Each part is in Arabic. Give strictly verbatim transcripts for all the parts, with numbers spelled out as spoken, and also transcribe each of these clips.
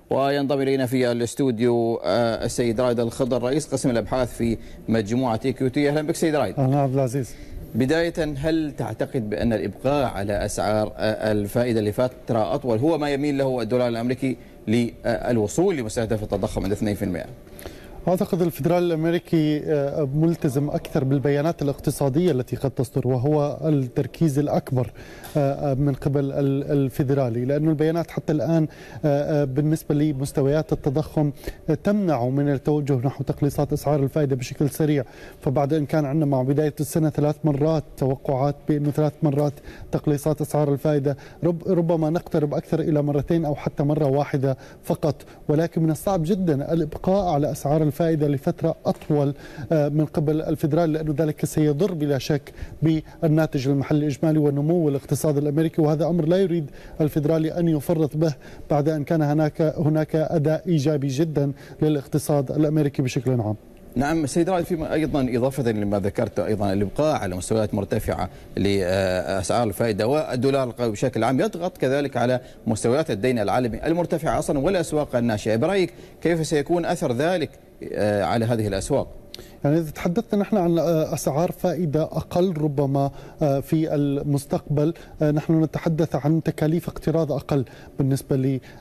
وينضم إلينا في الاستوديو السيد رائد الخضر رئيس قسم الأبحاث في مجموعة إيكويتي. أهلا بك سيد رائد. أهلا عبد العزيز. بداية، هل تعتقد بأن الإبقاء على أسعار الفائدة لفترة أطول هو ما يميل له الدولار الأمريكي للوصول لمستهدف التضخم عند اثنين بالمئة؟ أعتقد الفيدرالي الأمريكي ملتزم أكثر بالبيانات الاقتصادية التي قد تصدر، وهو التركيز الأكبر من قبل الفيدرالي، لأن البيانات حتى الآن بالنسبة لمستويات التضخم تمنع من التوجه نحو تقليصات أسعار الفائدة بشكل سريع. فبعد أن كان عندنا مع بداية السنة ثلاث مرات توقعات بأنه ثلاث مرات تقليصات أسعار الفائدة، ربما نقترب أكثر إلى مرتين أو حتى مرة واحدة فقط، ولكن من الصعب جدا الإبقاء على أسعار الفائدة لفترة أطول من قبل الفيدرالي، لأنه ذلك سيضر بلا شك بالناتج المحلي الإجمالي ونمو الاقتصاد الأمريكي، وهذا أمر لا يريد الفيدرالي أن يفرط به بعد أن كان هناك هناك أداء إيجابي جدا للاقتصاد الأمريكي بشكل عام. نعم سيد رائد، في أيضا إضافة لما ذكرت، أيضا الإبقاء على مستويات مرتفعة لأسعار الفائدة والدولار القوي بشكل عام يضغط كذلك على مستويات الدين العالمي المرتفعة أصلا والأسواق الناشئة. برأيك كيف سيكون أثر ذلك على هذه الأسواق؟ يعني إذا تحدثنا نحن عن أسعار فائدة أقل ربما في المستقبل، نحن نتحدث عن تكاليف اقتراض أقل بالنسبة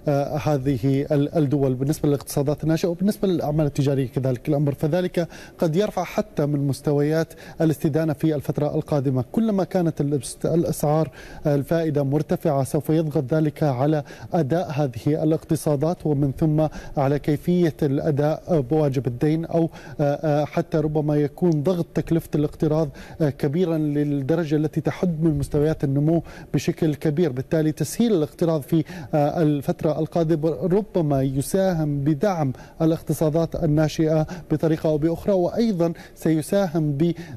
لهذه الدول، بالنسبة للاقتصادات الناشئة وبالنسبة للأعمال التجارية كذلك الأمر، فذلك قد يرفع حتى من مستويات الاستدانة في الفترة القادمة. كلما كانت الأسعار الفائدة مرتفعة سوف يضغط ذلك على أداء هذه الاقتصادات ومن ثم على كيفية الأداء بواجب الدين، أو حتى ربما يكون ضغط تكلفة الاقتراض كبيرا للدرجة التي تحد من مستويات النمو بشكل كبير. بالتالي تسهيل الاقتراض في الفترة القادمة ربما يساهم بدعم الاقتصادات الناشئة بطريقة أو بأخرى، وأيضا سيساهم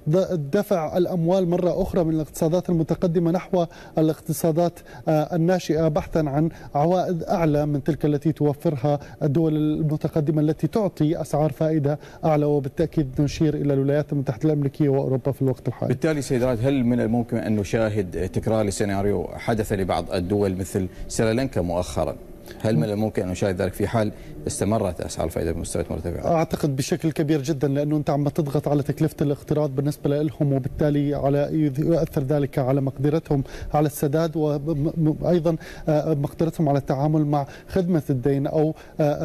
بدفع الأموال مرة أخرى من الاقتصادات المتقدمة نحو الاقتصادات الناشئة بحثا عن عوائد أعلى من تلك التي توفرها الدول المتقدمة التي تعطي أسعار فائدة أعلى، وبالتأكيد نشير إلى الولايات المتحدة الأمريكية وأوروبا في الوقت الحالي. بالتالي سيد رائد، هل من الممكن أن نشاهد تكرار لسيناريو حدث لبعض الدول مثل سريلانكا مؤخرا؟ هل من الممكن أن نشاهد ذلك في حال استمرت أسعار الفائدة بمستويات مرتفعة؟ أعتقد بشكل كبير جدا، لأنه أنت عم تضغط على تكلفة الاقتراض بالنسبة لهم، وبالتالي على يؤثر ذلك على مقدرتهم على السداد، وأيضا مقدرتهم على التعامل مع خدمة الدين أو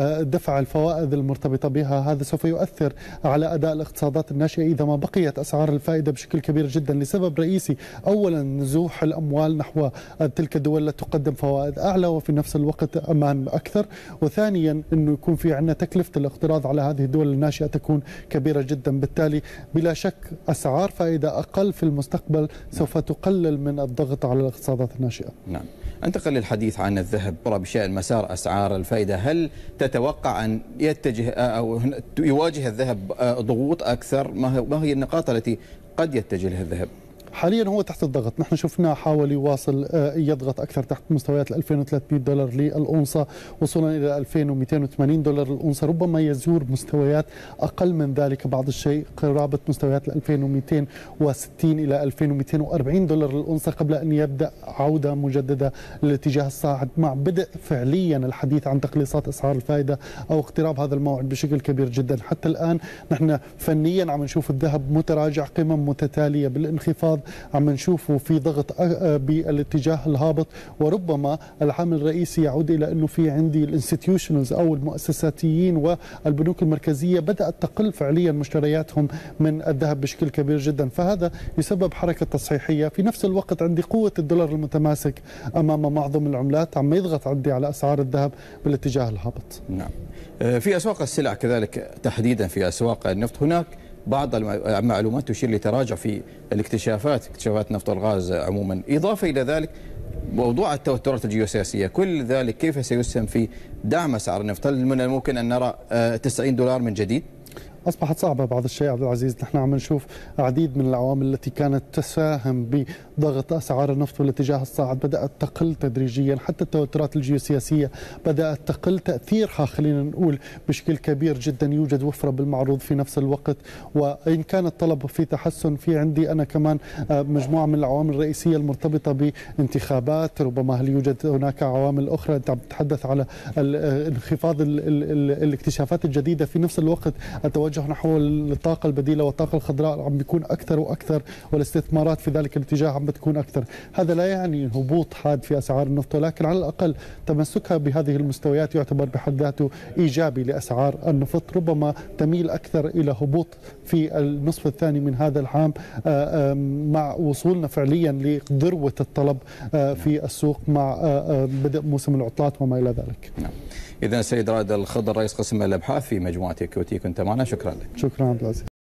دفع الفوائد المرتبطة بها. هذا سوف يؤثر على أداء الاقتصادات الناشئة إذا ما بقيت أسعار الفائدة بشكل كبير جدا، لسبب رئيسي: أولا نزوح الأموال نحو تلك الدول التي تقدم فوائد أعلى وفي نفس الوقت أمان أكثر، وثانيا أنه يكون في عندنا تكلفة الاقتراض على هذه الدول الناشئة تكون كبيرة جدا. بالتالي بلا شك أسعار فائدة أقل في المستقبل سوف تقلل من الضغط على الاقتصادات الناشئة. نعم. انتقل للحديث عن الذهب بشأن مسار أسعار الفائدة، هل تتوقع أن يتجه أو يواجه الذهب ضغوط أكثر؟ ما هي النقاط التي قد يتجه لها الذهب؟ حاليا هو تحت الضغط، نحن شفناه حاول يواصل يضغط أكثر تحت مستويات ألفين وثلاثمئة دولار للأونصة، وصولا إلى ألفين ومئتين وثمانين دولار للأونصة، ربما يزور مستويات أقل من ذلك بعض الشيء، قرابة مستويات ألفين ومئتين وستين إلى ألفين ومئتين وأربعين دولار للأونصة، قبل أن يبدأ عودة مجددة للاتجاه الصاعد مع بدء فعليا الحديث عن تقليصات أسعار الفائدة أو اقتراب هذا الموعد بشكل كبير جدا. حتى الآن نحن فنيا عم نشوف الذهب متراجع، قمم متتالية بالانخفاض عم نشوفه في ضغط بالاتجاه الهابط، وربما العامل الرئيسي يعود الى انه في عندي الانستتيوشنز او المؤسساتيين والبنوك المركزيه بدات تقل فعليا مشترياتهم من الذهب بشكل كبير جدا، فهذا يسبب حركه تصحيحيه. في نفس الوقت عندي قوه الدولار المتماسك امام معظم العملات عم يضغط عندي على اسعار الذهب بالاتجاه الهابط. نعم. في اسواق السلع كذلك، تحديدا في اسواق النفط، هناك بعض المعلومات تشير لتراجع في الاكتشافات اكتشافات النفط والغاز عموما. إضافة إلى ذلك موضوع التوترات الجيوسياسية، كل ذلك كيف سيسهم في دعم أسعار النفط؟ هل من الممكن أن نرى تسعين دولار من جديد؟ أصبحت صعبة بعض الشيء عبد العزيز. نحن عم نشوف عديد من العوامل التي كانت تساهم بضغط أسعار النفط والاتجاه الصاعد بدأت تقل تدريجيا، حتى التوترات الجيوسياسية بدأت تقل، تأثيرها خلينا نقول بشكل كبير جدا. يوجد وفرة بالمعروض في نفس الوقت، وإن كان الطلب في تحسن، في عندي أنا كمان مجموعة من العوامل الرئيسية المرتبطة بانتخابات. ربما هل يوجد هناك عوامل أخرى؟ أنت عم تتحدث على انخفاض الاكتشافات الجديدة، في نفس الوقت التوجه نحو الطاقة البديلة والطاقة الخضراء عم بيكون أكثر وأكثر، والاستثمارات في ذلك الاتجاه عم بتكون أكثر. هذا لا يعني هبوط حاد في أسعار النفط، ولكن على الأقل تمسكها بهذه المستويات يعتبر بحد ذاته إيجابي لأسعار النفط. ربما تميل أكثر إلى هبوط في النصف الثاني من هذا العام مع وصولنا فعليا لذروة الطلب في السوق مع بدء موسم العطلات وما إلى ذلك. نعم. إذن السيد رائد الخضر رئيس قسم الأبحاث في مجموعة كوتي كنت معنا، شكرا لك. شكرا عبد العزيز.